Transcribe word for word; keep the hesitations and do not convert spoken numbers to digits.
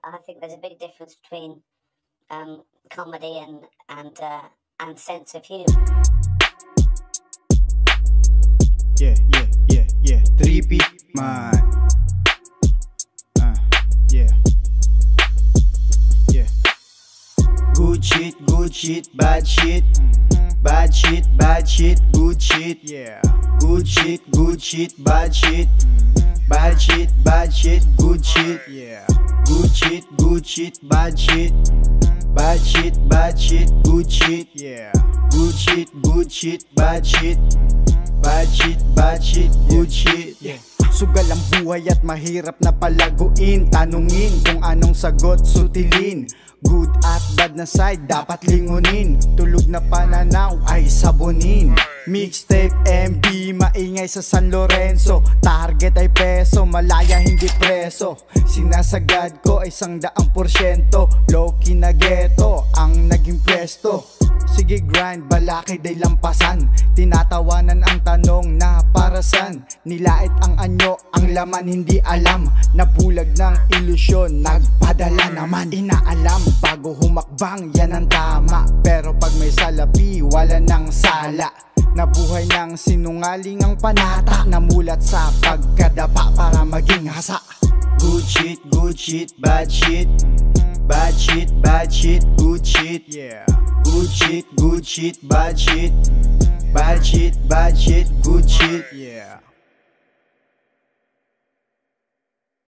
I think there's a big difference between um, comedy and and uh, and sense of humor. Yeah, yeah, yeah, yeah. Trippy man. Uh, yeah. Yeah. Good shit, good shit, bad shit. Bad shit, bad shit, good shit. Yeah. Good shit, good shit, bad shit. Bad shit, bad shit, good shit. Yeah. Good shit, good shit, bad shit. Bad shit, bad shit, good shit. Yeah. Good shit, good shit, bad shit. Bad shit, bad shit, good shit. Yeah. Sugal ang buhay at mahirap na palaguin. Tanungin kung anong sagot sutilin. Good at bad na side dapat lingunin. Tulog na pananaw ay sabunin. Mixtape M B maingay sa San Lorenzo. Target ay peso, malaya hindi preso. Sinasagad ko ay isang daang porsyento. Low-key na ghetto ang naging pwesto. Sige grind, balakid ay lampasan. Tinatawanan ang tanong na para san. Nilait ang anyo, ang laman hindi alam. Nabulag ng ilusyon, nagpadala naman. Inaalam bago humakbang, yan ang tama. Pero pag may salapi, wala nang sala. Nabuhay ng sinungaling ang panata. Namulat sa pagkadapa para maging hasa. Good shit, good shit, bad shit. Bad shit, bad shit, good shit. Yeah. Good shit, good shit, bad shit. Bad shit, bad shit, good shit.